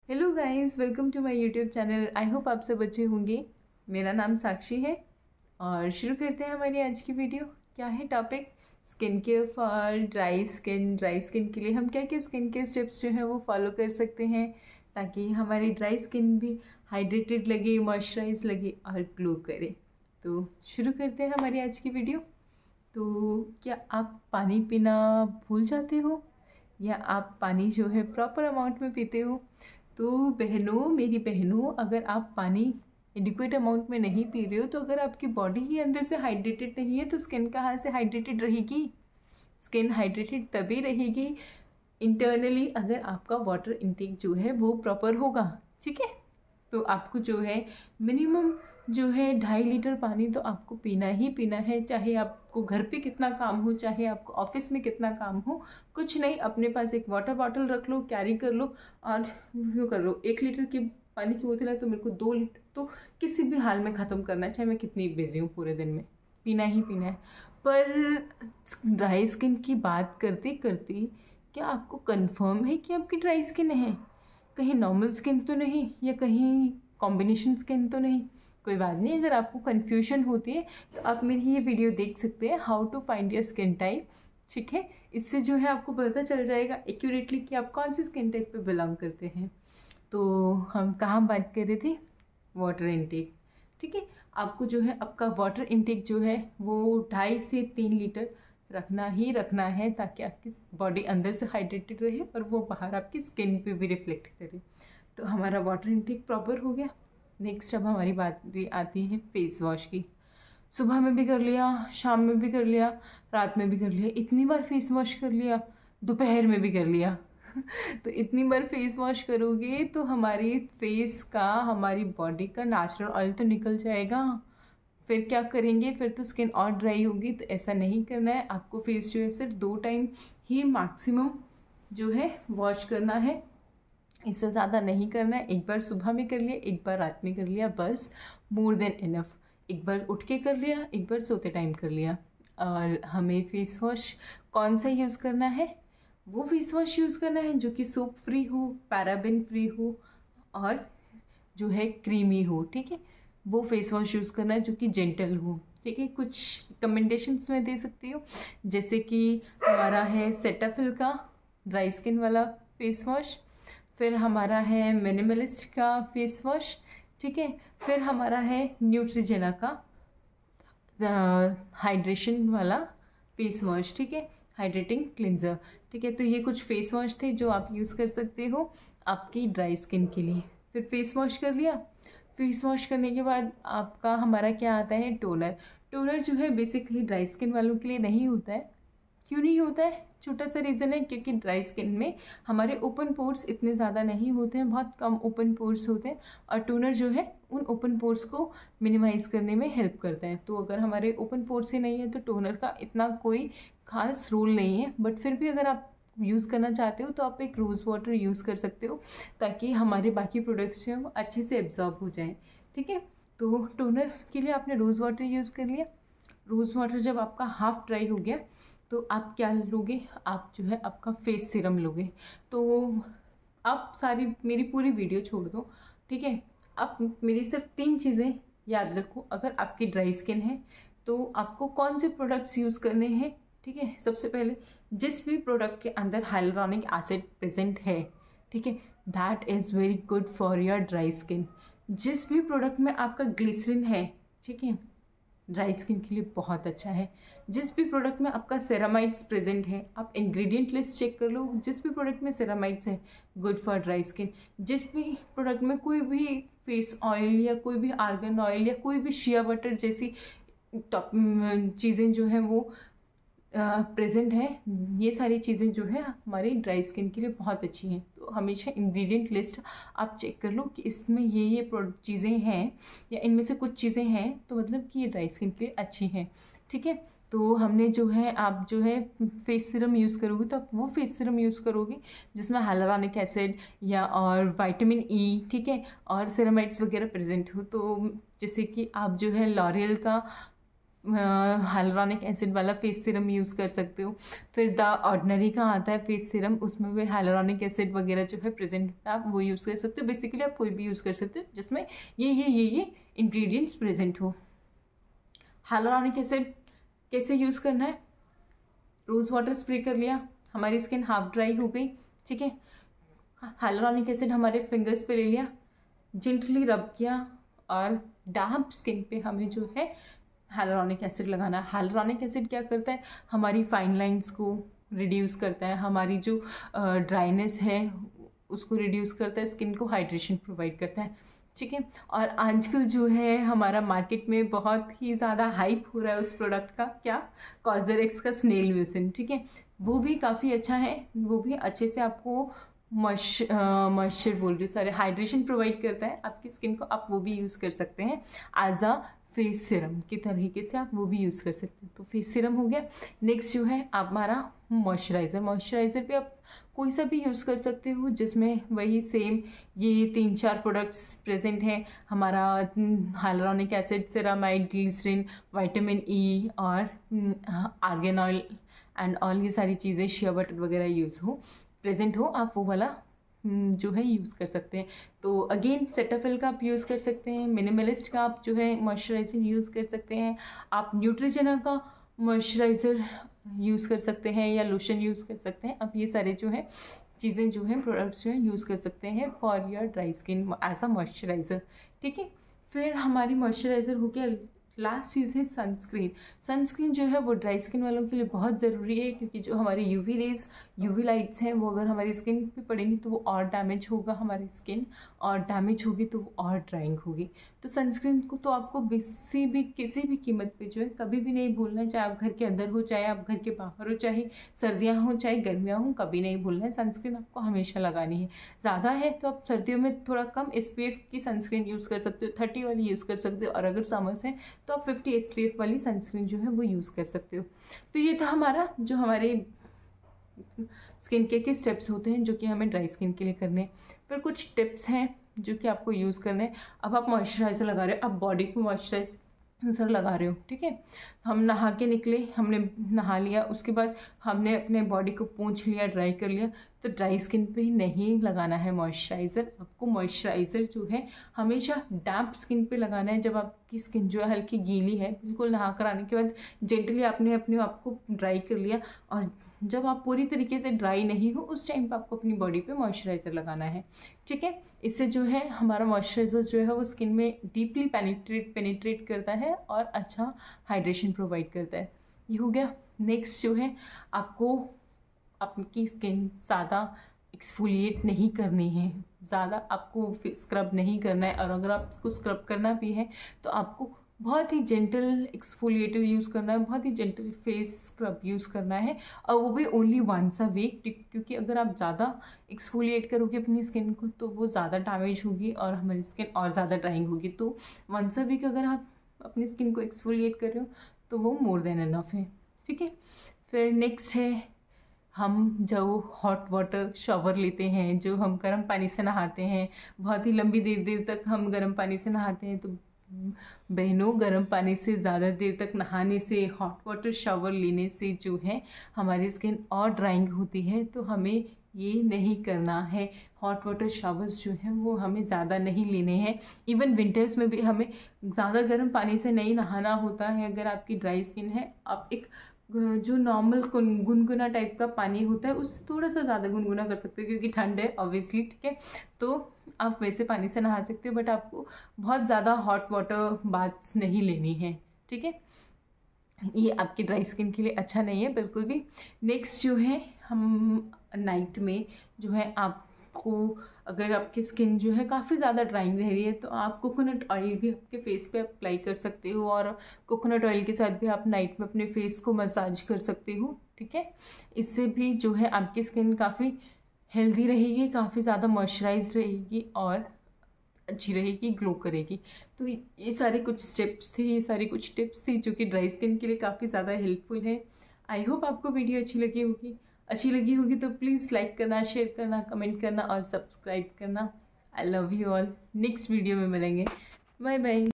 Hello guys, welcome to my YouTube channel. I hope आप सब अच्छे होंगे। मेरा नाम साक्षी है और शुरू करते हैं हमारी आज की वीडियो। क्या है topic? Skin care for dry skin. Dry skin के लिए हम क्या क्या स्किन केयर स्टेप्स जो हैं वो फॉलो कर सकते हैं ताकि हमारी ड्राई स्किन भी हाइड्रेटेड लगे, मॉइस्चराइज लगे और ग्लो करे। तो शुरू करते हैं हमारी आज की वीडियो। तो क्या आप पानी पीना भूल जाते हो या आप पानी जो है प्रॉपर अमाउंट में पीते हो? तो बहनों, मेरी बहनों, अगर आप पानी एडिक्वेट अमाउंट में नहीं पी रहे हो तो अगर आपकी बॉडी ही अंदर से हाइड्रेटेड नहीं है तो स्किन कहाँ से हाइड्रेटेड रहेगी? स्किन हाइड्रेटेड तभी रहेगी इंटरनली अगर आपका वाटर इनटेक जो है वो प्रॉपर होगा। ठीक है, तो आपको जो है मिनिमम जो है 2.5 लीटर पानी तो आपको पीना ही पीना है। चाहे आपको घर पे कितना काम हो, चाहे आपको ऑफिस में कितना काम हो, कुछ नहीं, अपने पास एक वाटर बॉटल रख लो, कैरी कर लो और यूँ कर लो। 1 लीटर की पानी की बोतल है तो मेरे को 2 लीटर तो किसी भी हाल में ख़त्म करना है, चाहे मैं कितनी बिजी हूँ, पूरे दिन में पीना ही पीना है। पर ड्राई स्किन की बात करते करते क्या आपको कंफर्म है कि आपकी ड्राई स्किन है? कहीं नॉर्मल स्किन तो नहीं या कहीं कॉम्बिनेशन स्किन तो नहीं? कोई बात नहीं, अगर आपको कन्फ्यूजन होती है तो आप मेरी ये वीडियो देख सकते हैं, how to find your skin type. ठीक है, इससे जो है आपको पता चल जाएगा एक्यूरेटली कि आप कौन सी स्किन टाइप पे बिलोंग करते हैं। तो हम कहाँ बात कर रहे थे? Water intake. ठीक है, आपको जो है आपका वाटर इनटेक जो है वो 2.5 से 3 लीटर रखना ही रखना है ताकि आपकी बॉडी अंदर से हाइड्रेटेड रहे और वो बाहर आपकी स्किन पे भी रिफ्लेक्ट करे। तो हमारा वाटर इनटेक प्रॉपर हो गया। नेक्स्ट अब हमारी बात आती है फेस वॉश की। सुबह में भी कर लिया, शाम में भी कर लिया, रात में भी कर लिया, इतनी बार फेस वॉश कर लिया, दोपहर में भी कर लिया। तो इतनी बार फेस वॉश करोगे तो हमारी फेस का, हमारी बॉडी का नेचुरल ऑयल तो निकल जाएगा। फिर क्या करेंगे? फिर तो स्किन और ड्राई होगी। तो ऐसा नहीं करना है, आपको फेस जो है सिर्फ 2 टाइम ही मैक्सिमम जो है वॉश करना है, इससे ज़्यादा नहीं करना है। एक बार सुबह में कर लिया, एक बार रात में कर लिया, बस मोर देन इनफ। एक बार उठ के कर लिया, एक बार सोते टाइम कर लिया। और हमें फेस वॉश कौन सा यूज़ करना है? वो फेस वॉश यूज़ करना है जो कि सोप फ्री हो, पैराबेन फ्री हो और जो है क्रीमी हो। ठीक है, वो फेस वॉश यूज़ करना है जो कि जेंटल हो। ठीक है, कुछ कमेंडेशंस मैं दे सकती हूँ, जैसे कि हमारा है सेटाफिल का ड्राई स्किन वाला फेस वॉश, फिर हमारा है मिनिमलिस्ट का फेस वॉश। ठीक है, फिर हमारा है न्यूट्रिजेना का हाइड्रेशन वाला फेस वॉश। ठीक है, हाइड्रेटिंग क्लिंजर। ठीक है, तो ये कुछ फेस वॉश थे जो आप यूज़ कर सकते हो आपकी ड्राई स्किन के लिए। फिर फेस वॉश कर लिया, फेस वॉश करने के बाद आपका हमारा क्या आता है? टोनर। टोनर जो है बेसिकली ड्राई स्किन वालों के लिए नहीं होता है। क्यों नहीं होता है? छोटा सा रीज़न है, क्योंकि ड्राई स्किन में हमारे ओपन पोर्स इतने ज़्यादा नहीं होते हैं, बहुत कम ओपन पोर्स होते हैं और टोनर जो है उन ओपन पोर्स को मिनिमाइज़ करने में हेल्प करता है। तो अगर हमारे ओपन पोर्स ही नहीं है तो टोनर का इतना कोई खास रोल नहीं है। बट फिर भी अगर आप यूज़ करना चाहते हो तो आप एक रोज़ वाटर यूज़ कर सकते हो ताकि हमारे बाकी प्रोडक्ट्स जो हैं वो अच्छे से एब्जॉर्ब हो जाएँ। ठीक है, तो टोनर के लिए आपने रोज़ वाटर यूज़ कर लिया। रोज़ वाटर जब आपका हाफ ड्राई हो गया तो आप क्या लोगे? आप जो है आपका फेस सीरम लोगे। तो आप सारी मेरी पूरी वीडियो छोड़ दो। ठीक है, आप मेरी सिर्फ 3 चीज़ें याद रखो। अगर आपकी ड्राई स्किन है तो आपको कौन से प्रोडक्ट्स यूज़ करने हैं? ठीक है, सबसे पहले जिस भी प्रोडक्ट के अंदर हाइलुरोनिक एसिड प्रेजेंट है, ठीक है, that is very good for your dry skin. जिस भी प्रोडक्ट में आपका ग्लिसरीन है, ठीक है, ड्राई स्किन के लिए बहुत अच्छा है। जिस भी प्रोडक्ट में आपका सेरामाइड्स प्रेजेंट है, आप इंग्रेडिएंट लिस्ट चेक कर लो, जिस भी प्रोडक्ट में सेरामाइड्स है, गुड फॉर ड्राई स्किन। जिस भी प्रोडक्ट में कोई भी फेस ऑयल या कोई भी आर्गन ऑयल या कोई भी शिया बटर जैसी चीज़ें जो हैं वो प्रेजेंट है, ये सारी चीज़ें जो है हमारी ड्राई स्किन के लिए बहुत अच्छी हैं। तो हमेशा इंग्रेडिएंट लिस्ट आप चेक कर लो कि इसमें ये चीज़ें हैं या इनमें से कुछ चीज़ें हैं, तो मतलब कि ये ड्राई स्किन के लिए अच्छी हैं। ठीक है, तो हमने जो है, आप जो है फेस सीरम यूज़ करोगे तो आप वो फेस सीरम यूज़ करोगे जिसमें हाइलुरोनिक एसिड या और विटामिन ई, ठीक है, और सेरामाइड्स वगैरह प्रेजेंट हो। तो जैसे कि आप जो है लॉरियल का हाइलुरोनिक एसिड वाला फेस सीरम यूज़ कर सकते हो। फिर द ऑर्डिनरी का आता है फेस सीरम, उसमें भी हाइलुरोनिक एसिड वगैरह जो है प्रेजेंट, आप वो यूज़ कर सकते हो। बेसिकली आप कोई भी यूज़ कर सकते हो जिसमें ये इंग्रेडिएंट्स प्रेजेंट हो। हाइलुरोनिक एसिड कैसे यूज़ करना है, रोज़ वाटर स्प्रे कर लिया, हमारी स्किन हाफ ड्राई हो गई, ठीक है। हाइलुरोनिक एसिड हमारे फिंगर्स पे ले लिया, जेंटली रब किया, और डैम्प स्किन पे हमें जो है हाइलुरोनिक एसिड लगाना है। हाइलुरोनिक एसिड क्या करता है, हमारी फाइन लाइंस को रिड्यूस करता है, हमारी जो ड्राइनेस है उसको रिड्यूस करता है, स्किन को हाइड्रेशन प्रोवाइड करता है, ठीक है। और आजकल जो है हमारा मार्केट में बहुत ही ज़्यादा हाइप हो रहा है उस प्रोडक्ट का, क्या, कॉस्मेटिक्स का स्नेल म्यूसिन, ठीक है। वो भी काफ़ी अच्छा है, वो भी अच्छे से आपको मॉइस्चर बोल रही सारे हाइड्रेशन प्रोवाइड करता है आपकी स्किन को। आप वो भी यूज़ कर सकते हैं एज अ फेस सीरम की तरीके से, आप वो भी यूज़ कर सकते हैं। तो फेस सीरम हो गया। नेक्स्ट जो है हमारा मॉइस्चराइज़र। मॉइस्चराइज़र भी आप कोई सा भी यूज़ कर सकते हो जिसमें वही सेम ये 3-4 प्रोडक्ट्स प्रेजेंट हैं। हमारा hyaluronic acid, ceramide, glycerin, vitamin E और आर्गन ऑयल एंड ऑल, ये सारी चीज़ें, शिया बटर वगैरह प्रेजेंट हो, आप वो वाला जो है यूज़ कर सकते हैं। तो अगेन सेटाफिल का आप यूज़ कर सकते हैं, मिनिमलिस्ट का आप जो है मॉइस्चराइज़र यूज़ कर सकते हैं, आप न्यूट्रिजेना का मॉइस्चराइज़र यूज़ कर सकते हैं या लोशन यूज़ कर सकते हैं। आप ये सारे जो है चीज़ें जो हैं, प्रोडक्ट्स जो हैं यूज़ कर सकते हैं for your dry skin as a moisturiser, ठीक है। फिर हमारी मॉइस्चराइज़र हो गया। लास्ट चीज़ है सनस्क्रीन। सनस्क्रीन जो है वो ड्राई स्किन वालों के लिए बहुत ज़रूरी है, क्योंकि जो हमारी यूवी रेज, यूवी लाइट्स हैं, वो अगर हमारी स्किन पे पड़ेंगी तो वो और डैमेज होगा हमारी स्किन, और डैमेज होगी तो वो और ड्राइंग होगी। तो सनस्क्रीन को तो आपको किसी भी कीमत पे जो है कभी भी नहीं भूलना है, चाहे आप घर के अंदर हो, चाहे आप घर के बाहर हो, चाहे सर्दियाँ हों चाहे गर्मियाँ हों, कभी नहीं भूलना है, सनस्क्रीन आपको हमेशा लगानी है। ज़्यादा है तो आप सर्दियों में थोड़ा कम SPF की सनस्क्रीन यूज़ कर सकते हो, 30 वाली यूज़ कर सकते हो, और अगर समर्स है तो आप 50 SPF वाली सनस्क्रीन जो है वो यूज़ कर सकते हो। तो ये था हमारा जो हमारे स्किन केयर के स्टेप्स होते हैं जो कि हमें ड्राई स्किन के लिए करने हैं। फिर कुछ टिप्स हैं जो कि आपको यूज़ करने हैं। अब आप मॉइस्चराइज़र लगा रहे हो, आप बॉडी को मॉइस्चराइज़र लगा रहे हो, ठीक है। हम नहा के निकले, हमने नहा लिया, उसके बाद हमने अपने बॉडी को पोंछ लिया, ड्राई कर लिया, तो ड्राई स्किन पे ही नहीं लगाना है मॉइस्चराइज़र। आपको मॉइस्चराइज़र जो है हमेशा डैम्प स्किन पे लगाना है। जब आपकी स्किन जो है हल्की गीली है, बिल्कुल नहा कर आने के बाद जेंटली आपने अपने आप को ड्राई कर लिया, और जब आप पूरी तरीके से ड्राई नहीं हो उस टाइम पे आपको अपनी बॉडी पे मॉइस्चराइज़र लगाना है, ठीक है। इससे जो है हमारा मॉइस्चराइज़र जो है वो स्किन में डीपली पेनिट्रेट करता है और अच्छा हाइड्रेशन प्रोवाइड करता है। ये हो गया। नेक्स्ट जो है, आपको आपकी स्किन ज़्यादा एक्सफोलिएट नहीं करनी है, ज़्यादा आपको स्क्रब नहीं करना है, और अगर आपको स्क्रब करना भी है तो आपको बहुत ही जेंटल एक्सफोलिएटर यूज़ करना है, बहुत ही जेंटल फेस स्क्रब यूज़ करना है, और वो भी ओनली वंस अ वीक, क्योंकि अगर आप ज़्यादा एक्सफोलिएट करोगे अपनी स्किन को तो वो ज़्यादा डैमेज होगी और हमारी स्किन और ज़्यादा ड्राइंग होगी। तो वंस अ वीक अगर आप अपनी स्किन को एक्सफोलिएट कर रहे हो तो वो मोर देन इनफ है, ठीक है। फिर नेक्स्ट है, हम जो हॉट वाटर शावर लेते हैं, जो हम गर्म पानी से नहाते हैं, बहुत ही लंबी देर तक हम गर्म पानी से नहाते हैं, तो बहनों, गर्म पानी से ज़्यादा देर तक नहाने से, हॉट वाटर शावर लेने से जो है हमारी स्किन और ड्राइंग होती है। तो हमें ये नहीं करना है। हॉट वाटर शावर्स जो हैं वो हमें ज़्यादा नहीं लेने हैं। इवन विंटर्स में भी हमें ज़्यादा गर्म पानी से नहीं नहाना होता है। अगर आपकी ड्राई स्किन है, आप एक जो नॉर्मल गुनगुना टाइप का पानी होता है उससे थोड़ा सा ज़्यादा गुनगुना कर सकते हो, क्योंकि ठंड है ऑब्वियसली, ठीक है। तो आप वैसे पानी से नहा सकते हो, बट आपको बहुत ज़्यादा हॉट वाटर बाथ्स नहीं लेनी है, ठीक है। ये आपकी ड्राई स्किन के लिए अच्छा नहीं है बिल्कुल भी। नेक्स्ट जो है, हम नाइट में जो है आपको, अगर आपकी स्किन जो है काफ़ी ज़्यादा ड्राइंग रह रही है तो आप कोकोनट ऑयल भी आपके फेस पे अप्लाई कर सकते हो, और कोकोनट ऑयल के साथ भी आप नाइट में अपने फेस को मसाज कर सकते हो, ठीक है। इससे भी जो है आपकी स्किन काफ़ी हेल्दी रहेगी, काफ़ी ज़्यादा मॉइस्चराइज्ड रहेगी और अच्छी रहेगी, ग्लो करेगी। तो ये सारे कुछ स्टेप्स थे, ये सारी कुछ टिप्स थी जो कि ड्राई स्किन के लिए काफ़ी ज़्यादा हेल्पफुल है। आई होप आपको वीडियो अच्छी लगी होगी तो प्लीज़ लाइक करना, शेयर करना, कमेंट करना और सब्सक्राइब करना। I love you all. Next video में मिलेंगे। Bye bye.